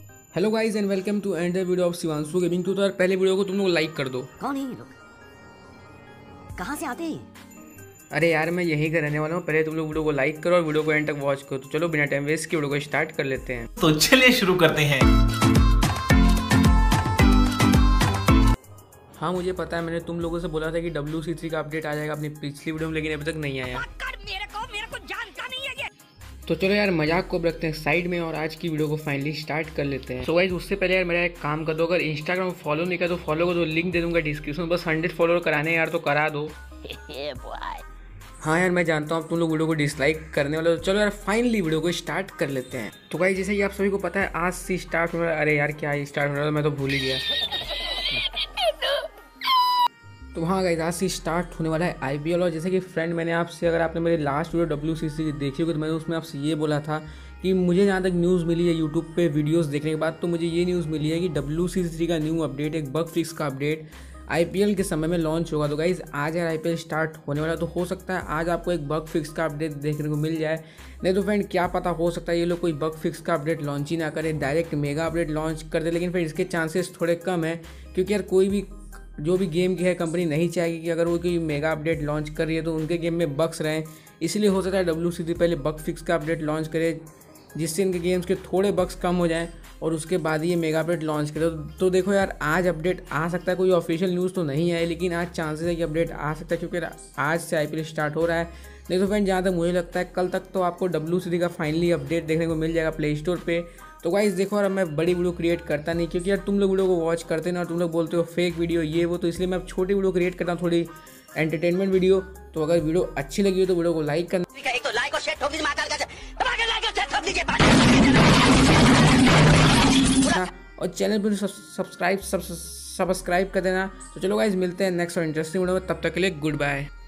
Hello guys and welcome to another video of Shivanshu gaming. तो यार पहले वीडियो को तुम लोग लाइक कर दो। कौन है ये लोग? कहाँ से आते हैं? अरे यार मैं यहीं का रहने वाला हूँ। पहले तुम लोग वीडियो को लाइक करो और वीडियो को एंड तक वॉच करो। तो चलो बिना टाइम वेस्ट के वीडियो को स्टार्ट कर लेते हैं। तो चलिए शुरू करते हैं। हाँ मुझे पता है, मैंने तुम लोगों से बोला था कि WC3 का अपडेट आ जाएगा अपनी पिछली वीडियो में, लेकिन अभी तक नहीं आया। मेरे को जानता नहीं है ये। तो चलो यार मजाक को रखते हैं साइड में और आज की वीडियो को फाइनली स्टार्ट कर लेते हैं। तो गाइस उससे पहले यार मेरा एक काम कर दो, अगर इंस्टाग्राम फॉलो नहीं कर तो फॉलो कर दो, लिंक दे दूंगा डिस्क्रिप्शन। बस 100 फॉलोअर कराने यार तो करा दो। हाँ यार मैं जानता हूँ आप तुम लोग वीडियो को डिसलाइक करने वाले हो। चलो यार फाइनली वीडियो को स्टार्ट कर लेते हैं। तो गाइस जैसे कि आप सभी को पता है आज से स्टार्ट होने वाला। अरे यार क्या स्टार्ट होने वाला, मैं तो भूल ही गया। तो हाँ गाइस आज से स्टार्ट होने वाला है IPL। और जैसे कि फ्रेंड मैंने आपसे, अगर आपने मेरी लास्ट वीडियो WCC देखी होगी तो मैंने उसमें आपसे ये बोला था कि मुझे जहाँ तक न्यूज़ मिली है यूट्यूब पे वीडियोस देखने के बाद, तो मुझे ये न्यूज़ मिली है कि WCC का न्यू अपडेट, एक बग फिक्स का अपडेट IPL के समय में लॉन्च होगा। तो गाइस आज यार IPL स्टार्ट होने वाला, तो हो सकता है आज आपको एक बग फिक्स का अपडेट देखने को मिल जाए। नहीं तो फ्रेंड क्या पता, हो सकता है ये लोग कोई बग फिक्स का अपडेट लॉन्च ही ना करे, डायरेक्ट मेगा अपडेट लॉन्च कर दे। लेकिन फिर इसके चांसेस थोड़े कम है, क्योंकि यार कोई भी जो भी गेम की है कंपनी नहीं चाहेगी कि अगर वो कोई मेगा अपडेट लॉन्च कर रही है तो उनके गेम में बग्स रहें। इसलिए हो सकता है WCC पहले बग फिक्स का अपडेट लॉन्च करे, जिससे इनके गेम्स के थोड़े बग्स कम हो जाएं और उसके बाद ये मेगा अपडेट लॉन्च करे। तो देखो यार आज अपडेट आ सकता है, कोई ऑफिशियल न्यूज़ तो नहीं है लेकिन आज चांसेस है कि अपडेट आ सकता है, क्योंकि आज से IPL स्टार्ट हो रहा है। नहीं तो फ्रेंड जहाँ तक मुझे लगता है कल तक तो आपको WCC का फाइनली अपडेट देखने को मिल जाएगा प्ले स्टोर पे। तो गाइस देखो यार मैं बड़ी वीडियो क्रिएट करता नहीं, क्योंकि यार तुम लोग वीडियो को वॉच करते ना और तुम लोग बोलते हो फेक वीडियो ये वो, तो इसलिए मैं अब छोटी वीडियो क्रिएट करता हूँ, थोड़ी एंटरटेनमेंट वीडियो। तो अगर वीडियो अच्छी लगी हो तो वीडियो को लाइक करना, एक तो लाइक और शेयर ठोक दीजिए, और चैनल पर सब्सक्राइब कर देना। तो चलो गाइस मिलते हैं नेक्स्ट और इंटरेस्टिंग वीडियो में, तब तक के लिए गुड बाय।